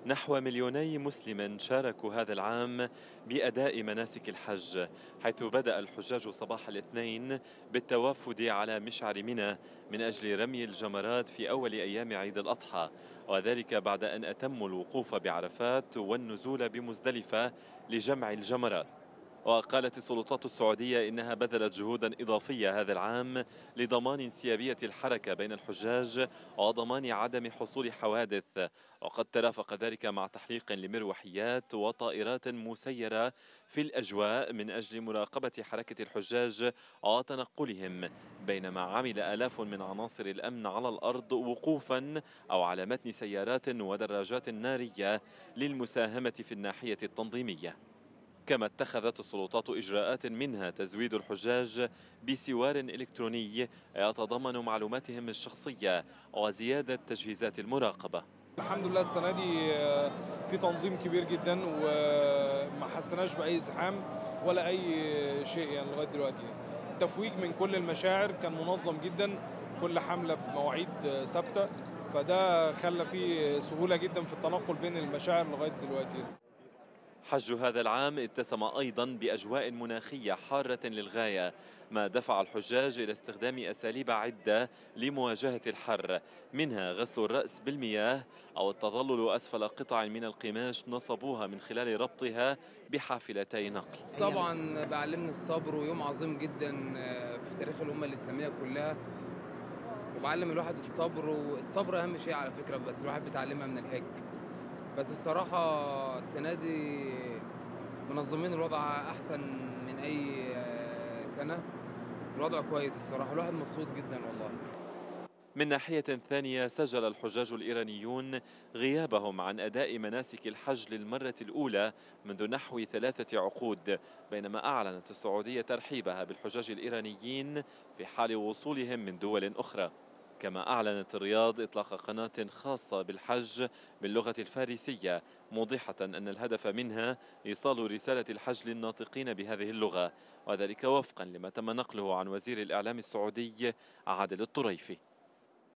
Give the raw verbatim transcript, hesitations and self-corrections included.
نحو مليوني مسلم شاركوا هذا العام بأداء مناسك الحج، حيث بدأ الحجاج صباح الاثنين بالتوافد على مشعر منى من أجل رمي الجمرات في أول أيام عيد الأضحى، وذلك بعد أن أتموا الوقوف بعرفات والنزول بمزدلفة لجمع الجمرات. وقالت السلطات السعودية إنها بذلت جهودا إضافية هذا العام لضمان انسيابية الحركة بين الحجاج وضمان عدم حصول حوادث، وقد ترافق ذلك مع تحليق لمروحيات وطائرات مسيرة في الأجواء من أجل مراقبة حركة الحجاج وتنقلهم، بينما عمل آلاف من عناصر الأمن على الأرض وقوفا أو على متن سيارات ودراجات نارية للمساهمة في الناحية التنظيمية. كما اتخذت السلطات إجراءات منها تزويد الحجاج بسوار إلكتروني يتضمن معلوماتهم الشخصية وزيادة تجهيزات المراقبة. الحمد لله السنة دي آه، في تنظيم كبير جدا وما حسناش بأي زحام ولا أي شيء يعني لغاية دلوقتي. التفويج من كل المشاعر كان منظم جدا، كل حملة بمواعيد آه، ثابتة، فده خلى فيه سهولة جدا في التنقل بين المشاعر لغاية دلوقتي. حج هذا العام اتسم أيضا بأجواء مناخية حارة للغاية، ما دفع الحجاج إلى استخدام أساليب عدة لمواجهة الحر، منها غسل الرأس بالمياه أو التظلل أسفل قطع من القماش نصبوها من خلال ربطها بحافلتي نقل. طبعا بعلمنا الصبر، ويوم عظيم جدا آه، في تاريخ الأمة الإسلامية كلها، وبعلم الواحد الصبر، والصبر أهم شيء على فكرة بت- الواحد بيتعلمها من الحج. بس الصراحة السنة دي منظمين الوضع أحسن من أي آه، سنة. الوضع كويس الصراحة، الواحد مبسوط جدا والله. من ناحية ثانية، سجل الحجاج الإيرانيون غيابهم عن أداء مناسك الحج للمرة الأولى منذ نحو ثلاثة عقود، بينما أعلنت السعودية ترحيبها بالحجاج الإيرانيين في حال وصولهم من دول أخرى. كما أعلنت الرياض إطلاق قناة خاصة بالحج باللغة الفارسية، موضحة أن الهدف منها إيصال رسالة الحج للناطقين بهذه اللغة، وذلك وفقا لما تم نقله عن وزير الإعلام السعودي عادل الطريفي.